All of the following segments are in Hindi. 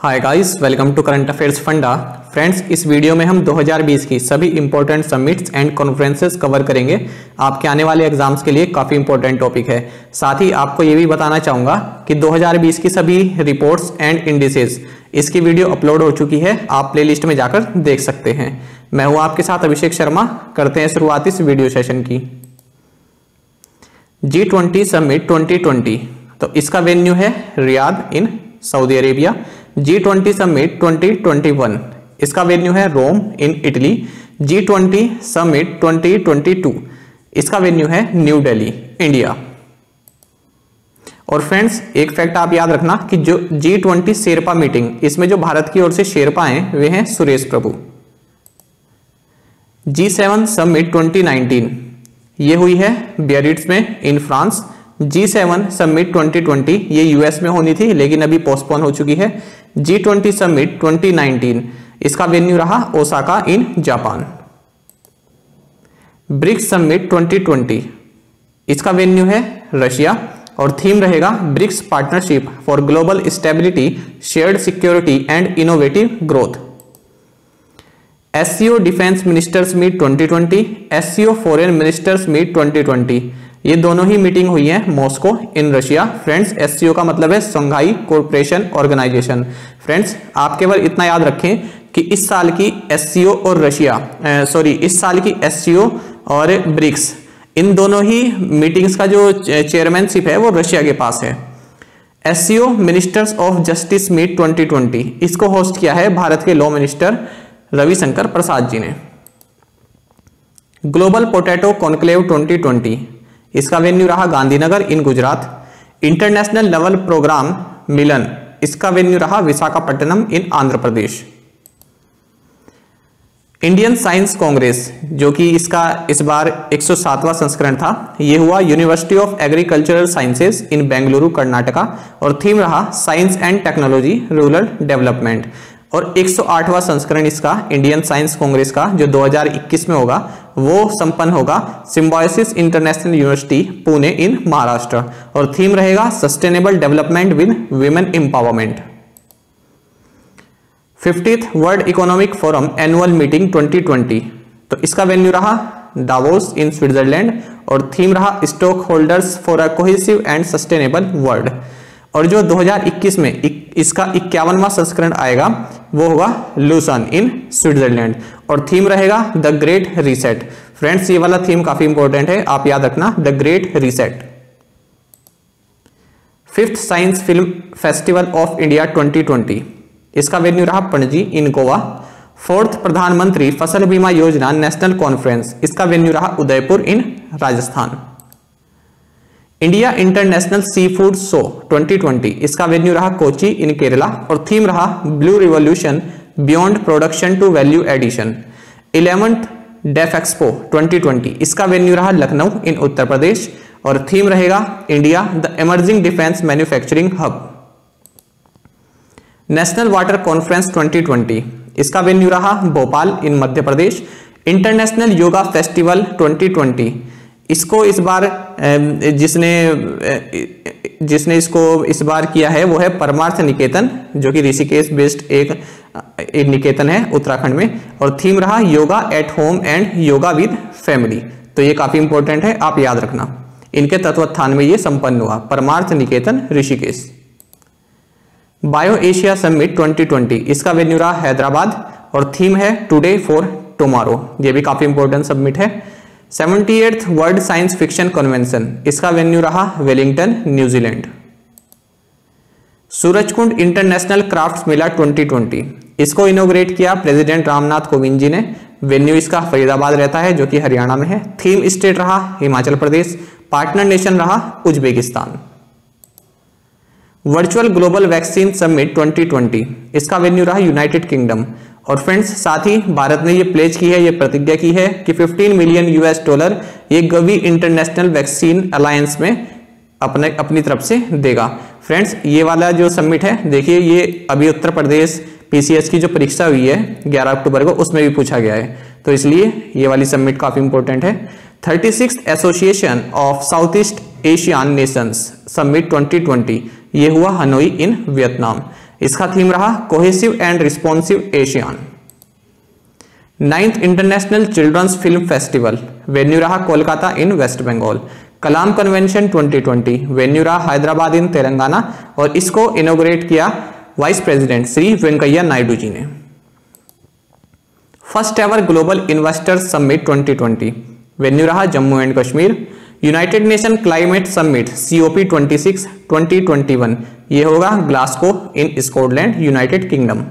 Hi guys, welcome to current affairs Funda. Friends, इस वीडियो में हम 2020 की सभी important summits and conferences cover करेंगे। आपके आने वाले एग्जाम्स के लिए काफ़ी इंपॉर्टेंट टॉपिक है। साथ ही आपको ये भी बताना चाहूँगा कि 2020 की सभी रिपोर्ट्स एंड इंडिसेस इसकी वीडियो अपलोड हो चुकी है, आप प्लेलिस्ट में जाकर देख सकते हैं। मैं हूँ आपके साथ अभिषेक शर्मा। करते हैं शुरुआत इस वीडियो सेशन की। G20 समिट 2020, तो इसका वेन्यू है Riyadh in Saudi Arabia. G20 summit 2021, इसका वेन्यू है रोम इन इटली। G20 समिट 2022, इसका वेन्यू है न्यू दिल्ली, इंडिया। और फ्रेंड्स, एक फैक्ट आप याद रखना कि जो G20 शेरपा मीटिंग, इसमें जो भारत की ओर से शेरपा हैं वे हैं सुरेश प्रभु। G7 समिट 2019, ये हुई है बियारिट्ज में इन फ्रांस। G7 समिट 2020 ये यूएस में होनी थी लेकिन अभी पोस्टपोन हो चुकी है। G20 समिट 2019, इसका वेन्यू रहा Osaka in Japan. BRICS summit 2020, इसका वेन्यू है रशिया और थीम रहेगा BRICS partnership for global stability, shared security and innovative growth. SCO defence ministers meet 2020, SCO foreign ministers meet 2020, ये दोनों ही मीटिंग हुई है Moscow in Russia. Friends, SCO का मतलब है संघाई कोऑपरेशन ऑर्गेनाइजेशन। फ्रेंड्स, आप केवल इतना याद रखें कि इस साल की SCO और इस साल की SCO और ब्रिक्स, इन दोनों ही मीटिंग्स का जो चेयरमैनशिप है वो रशिया के पास है। SCO ministers of justice meet 2020, इसको होस्ट किया है भारत के लॉ मिनिस्टर रविशंकर प्रसाद जी ने। ग्लोबल पोटैटो कॉन्क्लेव 2020, इसका वेन्यू रहा Gandhinagar in Gujarat. International level program Milan, इसका वेन्यू रहा Visakhapatnam in Andhra Pradesh. Indian science congress, जो कि इसका इस बार 107वां संस्करण था, यह हुआ university of agricultural sciences in Bengaluru Karnataka और थीम रहा science and technology rural development. और 108वां संस्करण इसका इंडियन साइंस कांग्रेस का जो 2021 में होगा वो संपन्न होगा Symbiosis international university Pune in Maharashtra और थीम रहेगा sustainable development with women empowerment. 50th world economic forum annual meeting 2020, तो इसका वेन्यू रहा डावोस इन स्विट्जरलैंड और थीम रहा stock holders for a cohesive and sustainable world. और जो 2021 में इसका 51वां संस्करण आएगा वो होगा लूसन इन स्विट्जरलैंड और थीम रहेगा द ग्रेट रीसेट। फ्रेंड्स, ये वाला थीम काफी इंपॉर्टेंट है, आप याद रखना, the great reset. 5th science film festival of India 2020, इसका वेन्यू रहा पणजी इन गोवा। 4th प्रधानमंत्री फसल बीमा योजना नेशनल कॉन्फ्रेंस, इसका वेन्यू रहा Udaipur in Rajasthan. India international sea food show 2020, इसका वेन्यू रहा कोची इन केरला और थीम रहा blue revolution beyond production to value addition. 11th Def Expo 2020, इसका वेन्यू रहा लखनऊ इन उत्तर प्रदेश और थीम रहेगा India the emerging defence manufacturing hub. National water conference 2020, इसका वेन्यू रहा Bhopal in Madhya Pradesh. International yoga festival 2020, इसको इस बार जिसने इसको इस बार किया है वो है परमार्थ निकेतन, जो कि ऋषिकेश बेस्ड एक निकेतन है उत्तराखंड में और थीम रहा yoga at home and yoga with family. तो ये काफी इंपॉर्टेंट है, आप याद रखना। इनके तत्वाधान में ये संपन्न हुआ, Parmarth Niketan Rishikesh. Bio Asia summit 2020, इसका वेन्यू रहा हैदराबाद और थीम है टुडे फॉर टुमारो, ये भी काफी इंपॉर्टेंट समिट है। 78th world science fiction convention, इसका वेन्यू रहा Wellington New Zealand. Surajkund international crafts Mela 2020, इसको इनोग्रेट किया प्रेसिडेंट रामनाथ कोविंद जी ने। वेन्यू इसका फरीदाबाद रहता है जो कि हरियाणा में है। थीम स्टेट रहा हिमाचल प्रदेश, पार्टनर नेशन रहा Uzbekistan. Virtual global vaccine summit 2020, इसका वेन्यू रहा यूनाइटेड किंगडम। और फ्रेंड्स, साथ ही भारत ने ये प्लेज की है, ये प्रतिज्ञा की है कि $15 मिलियन ये गवी इंटरनेशनल वैक्सीन अलायंस में अपनी तरफ से देगा। फ्रेंड्स, ये वाला जो समिट है, देखिए ये अभी उत्तर प्रदेश PCS की जो परीक्षा हुई है 11 अक्टूबर को, उसमें भी पूछा गया है, तो इसलिए ये वाली समिट काफी इंपॉर्टेंट है। 36th association of South East Asian nations summit 2020, ये हुआ हनोई इन वियतनाम। इसका थीम रहा cohesive and responsive ASEAN. 9th international children's film festival, venue रहा Kolkata in West Bengal. Kalam convention 2020, venue रहा हैदराबाद इन तेलंगाना और इसको इनॉग्रेट किया वाइस प्रेसिडेंट श्री वेंकैया नायडू जी ने। First ever global investors summit 2020, venue रहा Jammu and Kashmir. United Nation climate summit COP26 2021, ये होगा Glasgow in Scotland, United Kingdom.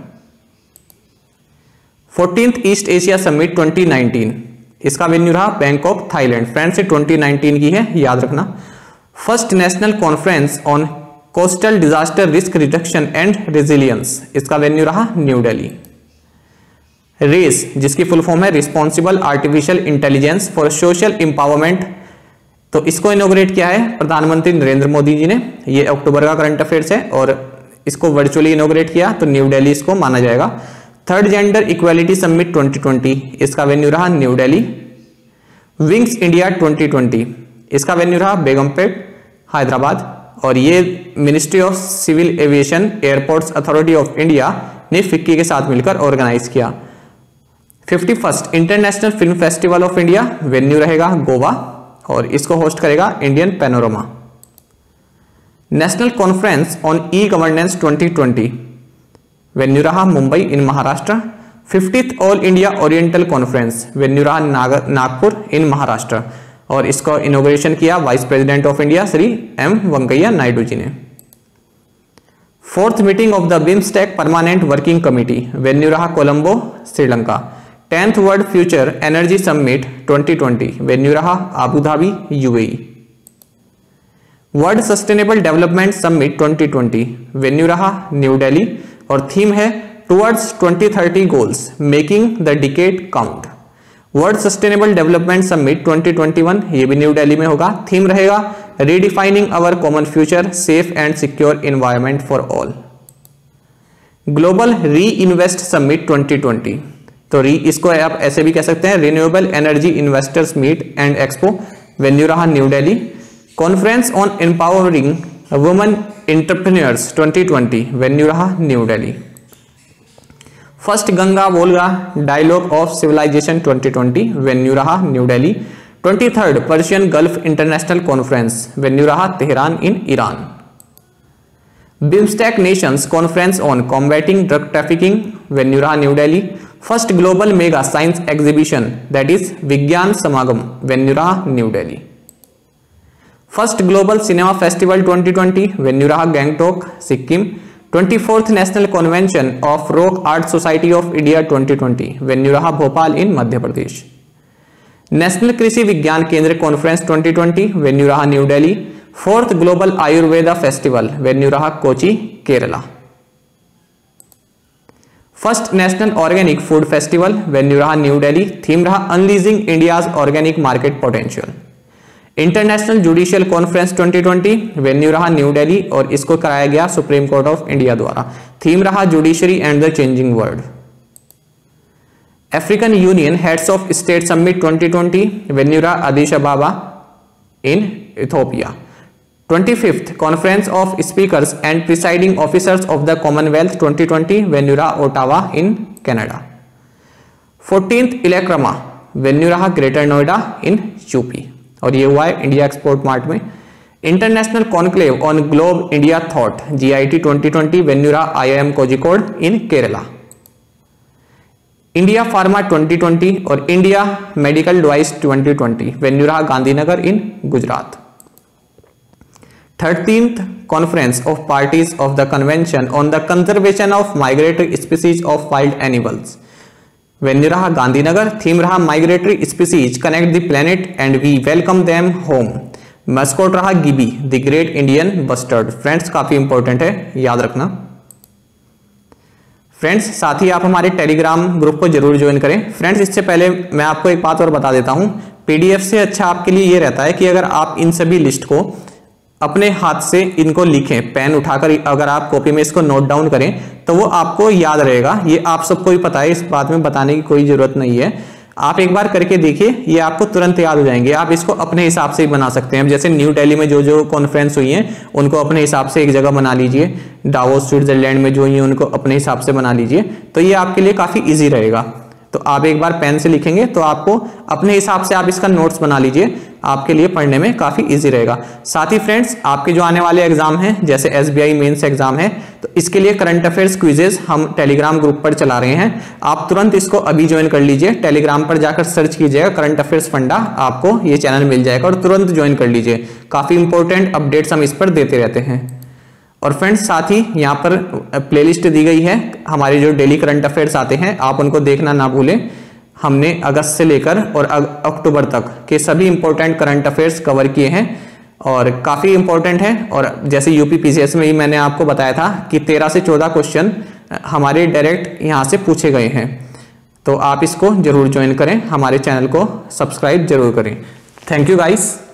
14th East Asia summit 2019, इसका वेन्यू रहा बैंकॉक थाईलैंड। फ्रेंड्स 2019 की है, याद रखना। First national conference on coastal disaster risk reduction and resilience, इसका वेन्यू रहा न्यू दिल्ली। रेस, जिसकी फुल फॉर्म है responsible artificial intelligence for social empowerment, तो इसको इनॉग्रेट किया है प्रधानमंत्री नरेंद्र मोदी जी ने। ये अक्टूबर का करंट अफेयर्स है और इसको वर्चुअली इनॉग्रेट किया, तो न्यू दिल्ली इसको माना जाएगा। थर्ड जेंडर इक्वालिटी समिट 2020, इसका वेन्यू रहा न्यू दिल्ली। विंग्स इंडिया 2020, इसका वेन्यू रहा बेगमपेट हैदराबाद और ये ministry of civil aviation airports authority of India ने फिक्की के साथ मिलकर ऑर्गेनाइज किया। 51st international film festival of India, venue रहेगा गोवा और इसको होस्ट करेगा Indian panorama. National conference on e governance 2020, venue रहा Mumbai in Maharashtra. 50th all India oriental conference, venue रहा नागपुर इन महाराष्ट्र और इसको इनॉग्रेशन किया vice president of India Shri M Venkaiah Naidu ji ने। 4th meeting of the BIMSTEC permanent working committee, venue रहा Colombo Sri Lanka. 10th world future energy summit 2020, venue रहा Abu Dhabi UAE। World sustainable development summit 2020, venue रहा न्यू दिल्ली और थीम है towards 2030 goals making the decade count. World sustainable development summit 2021, ये भी न्यू दिल्ली में होगा। थीम रहेगा redefining our common future, safe and secure environment for all. Global re invest summit 2020, तो री इसको आप ऐसे भी कह सकते हैं renewable energy investors meet and expo, venue रहा New Delhi. Conference on empowering women entrepreneurs 2020, venue रहा New Delhi. First Ganga Volga dialogue of civilisation 2020, venue रहा New Delhi. 23rd Persian Gulf international conference, venue रहा Tehran in Iran. BIMSTEC nations conference on combating drug trafficking, venue रहा New Delhi. First global mega science exhibition that is Vigyan Samagam, venue रहा New Delhi. First global cinema festival 2020, venue रहा Gangtok Sikkim. 24th national convention of rock art society of India 2020, venue रहा Bhopal in Madhya Pradesh. National Krishi Vigyan Kendra conference 2020, venue रहा New Delhi. 4th global Ayurveda festival, venue रहा Kochi Kerala. First national organic food festival, venue रहा न्यू दिल्ली। थीम रहा unleashing India's organic market potential. International judicial conference 2020, venue रहा न्यू दिल्ली और इसको कराया गया सुप्रीम कोर्ट ऑफ इंडिया द्वारा। थीम रहा judiciary and the changing world. African Union heads of state summit 2020, venue रहा Addis Ababa in Ethiopia. 25th conference of speakers and presiding officers of the Commonwealth 2020, venue रहा Ottawa in Canada. 14th Elecrama, venue रहा ग्रेटर नोएडा इन यूपी और ये हुआ है इंडिया एक्सपोर्ट मार्ट में। International conclave on globe India thought GIT 2020, venue रहा IIM कोझिकोड इन केरला। इंडिया फार्मा 2020 और इंडिया मेडिकल डिवाइस 2020, वेन्यू रहा Gandhinagar in Gujarat. 13th conference of parties of the convention on the conservation of migratory species of wild animals, venue रहा गांधीनगर। थीम रहा migratory species connect the planet and we welcome them home. Mascot रहा Gibi the great Indian bustard. Friends काफी इंपॉर्टेंट है, याद रखना। फ्रेंड्स साथ ही आप हमारे टेलीग्राम ग्रुप को जरूर ज्वाइन करें। फ्रेंड्स इससे पहले मैं आपको एक बात और बता देता हूं, PDF से अच्छा आपके लिए ये रहता है कि अगर आप इन सभी लिस्ट को अपने हाथ से इनको लिखें, पेन उठाकर अगर आप कॉपी में इसको नोट डाउन करें तो वो आपको याद रहेगा। ये आप सबको ही पता है, इस बात में बताने की कोई जरूरत नहीं है। आप एक बार करके देखिए, ये आपको तुरंत याद हो जाएंगे। आप इसको अपने हिसाब से ही बना सकते हैं। जैसे न्यू दिल्ली में जो जो कॉन्फ्रेंस हुई है उनको अपने हिसाब से एक जगह बना लीजिए, डावोस स्विट्जरलैंड में जो हुई है उनको अपने हिसाब से बना लीजिए, तो ये आपके लिए काफी ईजी रहेगा। तो आप एक बार पेन से लिखेंगे तो आपको अपने हिसाब से आप इसका नोट्स बना लीजिए, आपके लिए पढ़ने में काफी इजी रहेगा। साथ ही फ्रेंड्स, आपके जो आने वाले एग्जाम हैं जैसे SBI मेंस एग्जाम है, तो इसके लिए करंट अफेयर्स क्विजेस हम टेलीग्राम ग्रुप पर चला रहे हैं। आप तुरंत इसको अभी ज्वाइन कर लीजिए, टेलीग्राम पर जाकर सर्च कीजिएगा करंट अफेयर्स फंडा, आपको ये चैनल मिल जाएगा और तुरंत ज्वाइन कर लीजिए। काफी इंपॉर्टेंट अपडेट्स हम इस पर देते रहते हैं। और फ्रेंड्स, साथ ही यहाँ पर प्लेलिस्ट दी गई है, हमारे जो डेली करंट अफेयर्स आते हैं आप उनको देखना ना भूलें। हमने अगस्त से लेकर और अक्टूबर तक के सभी इंपॉर्टेंट करंट अफेयर्स कवर किए हैं और काफ़ी इंपॉर्टेंट है। और जैसे यूपी PCS में ही मैंने आपको बताया था कि 13 से 14 क्वेश्चन हमारे डायरेक्ट यहाँ से पूछे गए हैं। तो आप इसको जरूर ज्वाइन करें, हमारे चैनल को सब्सक्राइब जरूर करें। Thank you guys.